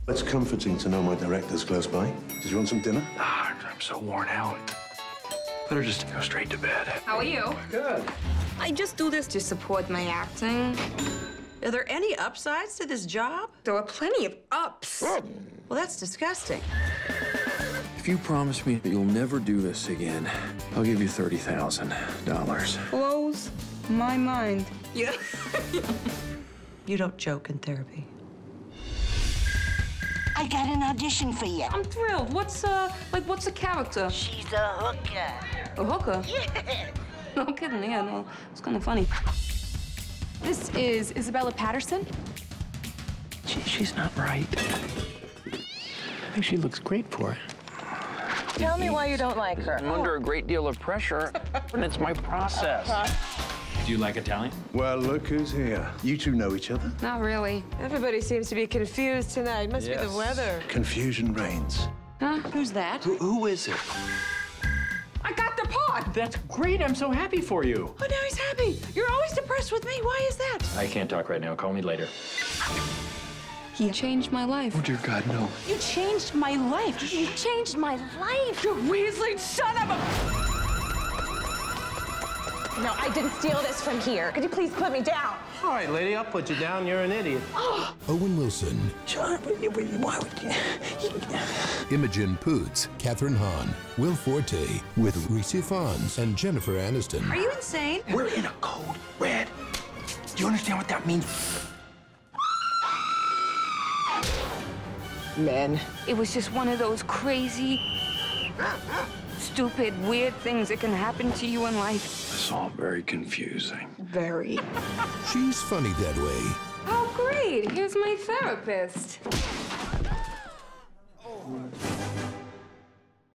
It's comforting to know my director's close by. Did you want some dinner? I'm so worn out. Better just go straight to bed. How are you? Good. I just do this to support my acting. Are there any upsides to this job? There are plenty of ups. Well, that's disgusting. If you promise me that you'll never do this again, I'll give you $30,000. Blows my mind. Yeah. You don't joke in therapy. I got an audition for you. I'm thrilled. What's a character? She's a hooker. A hooker? Yeah. No kidding, yeah, no, it's kind of funny. This is Isabella Patterson. She's not right. I think she looks great for it. Tell me why you don't like her. I'm under a great deal of pressure, and it's my process. Do you like Italian? Well, look who's here. You two know each other? Not really. Everybody seems to be confused tonight. Must be the weather. Confusion reigns. Huh? Who's that? Who is it? I got the part! That's great. I'm so happy for you. Oh, now he's happy. You're always depressed with me. Why is that? I can't talk right now. Call me later. He changed my life. Oh, dear God, no. You changed my life. You changed my life. You Weasley son of a... No, I didn't steal this from here. Could you please put me down? All right, lady, I'll put you down. You're an idiot. Owen Wilson, John, why would you? Imogen Poots, Catherine Hahn, Will Forte, with Reese Ifans and Jennifer Aniston. Are you insane? We're in a code red. Do you understand what that means? Men. It was just one of those crazy, stupid, weird things that can happen to you in life. It's all very confusing. Very. She's funny that way. Oh, great. Here's my therapist.